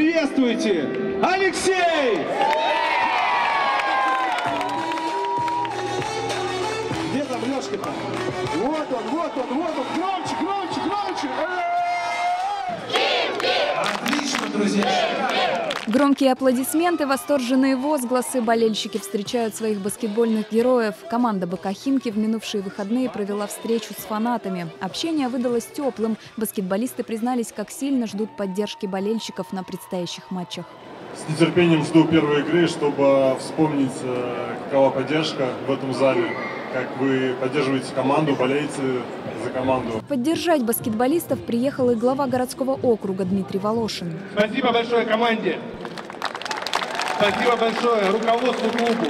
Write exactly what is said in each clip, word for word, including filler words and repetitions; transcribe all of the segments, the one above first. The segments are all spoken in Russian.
Приветствуйте, Алексей! Где там Лёшка-то? Вот он, вот он, вот он. Громче, громче, громче! Отлично, друзья! Громкие аплодисменты, восторженные возгласы. Болельщики встречают своих баскетбольных героев. Команда БК «Химки» в минувшие выходные провела встречу с фанатами. Общение выдалось теплым. Баскетболисты признались, как сильно ждут поддержки болельщиков на предстоящих матчах. С нетерпением жду первой игры, чтобы вспомнить, какова поддержка в этом зале, как вы поддерживаете команду, болеете за команду. Поддержать баскетболистов приехал и глава городского округа Дмитрий Волошин. Спасибо большое команде, спасибо большое руководству клубу.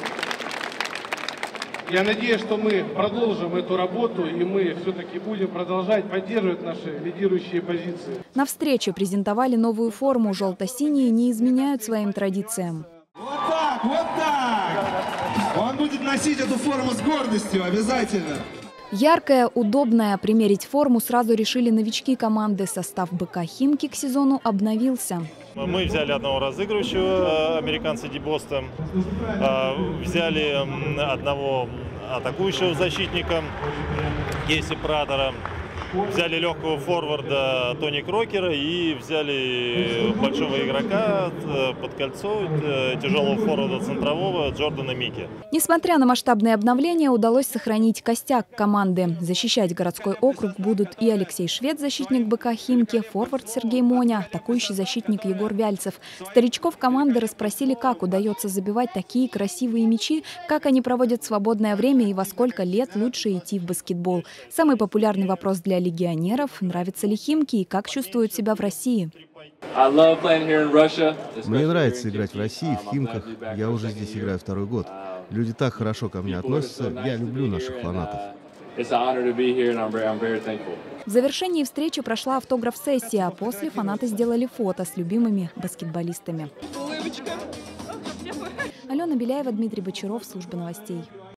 Я надеюсь, что мы продолжим эту работу, и мы все-таки будем продолжать поддерживать наши лидирующие позиции. На встрече презентовали новую форму. Желто-синие не изменяют своим традициям. Вот так, вот так! Он будет носить эту форму с гордостью, обязательно. Яркая, удобная. Примерить форму сразу решили новички команды. Состав БК «Химки» к сезону обновился. Мы взяли одного разыгрывающего, американца Дибоста, взяли одного атакующего защитника, Кейси Пратера, взяли легкого форварда Тони Крокера и взяли большого игрока под кольцо, тяжелого форварда центрового Джордана Мики. Несмотря на масштабные обновления, удалось сохранить костяк команды. Защищать городской округ будут и Алексей Швед, защитник БК «Химки», форвард Сергей Моня, атакующий защитник Егор Вяльцев. Старичков команды расспросили, как удается забивать такие красивые мячи, как они проводят свободное время и во сколько лет лучше идти в баскетбол. Самый популярный вопрос для легионеров – нравятся ли «Химки» и как чувствуют себя в России. Мне нравится играть в России, в «Химках». Я уже здесь играю второй год. Люди так хорошо ко мне относятся. Я люблю наших фанатов. В завершении встречи прошла автограф-сессия, а после фанаты сделали фото с любимыми баскетболистами. Алена Беляева, Дмитрий Бочаров, служба новостей.